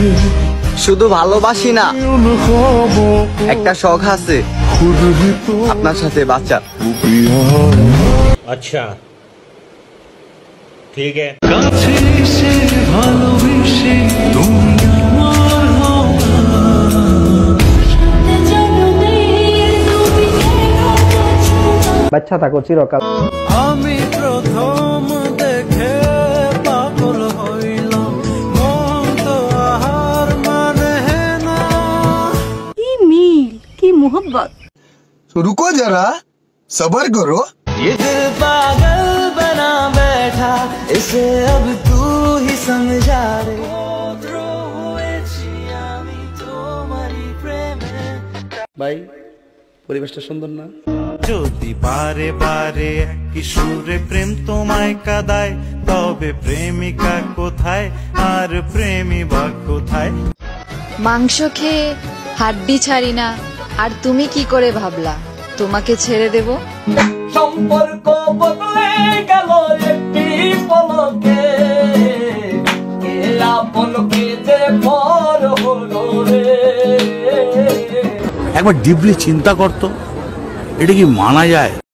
শুধু ভালোবাসি না, একটা শখ আছে আপনার সাথে বাঁচার। अच्छा ठीक है। বাচ্চা থাকো চিরকাল। আমি প্রথম দেখে পাগল হইলাম, মন তো আহার মানে না। কি মিল, কি মোহব্বত। रुको जरा सबर करो। ये दिल पागल बना बैठा, इसे अब तू ही समझा रे। ভাই পরিবেশটা সুন্দর না? যদি বারে বারে একই সুরে প্রেম তোমায় কাঁদায়, তবে প্রেমিকা কোথায় আর প্রেমী বা কোথায়? মাংস খেয়ে হাড্ডি ছাড়ি না, আর তুমি কি করে ভাবলা তোমাকে ছেড়ে দেব? সম্পর্ক বদলে গেল একটি পলকে, কে আপন কে যে পর হলো রে। একবার ডিপলি চিন্তা করতো, এটা কি মানা যায়?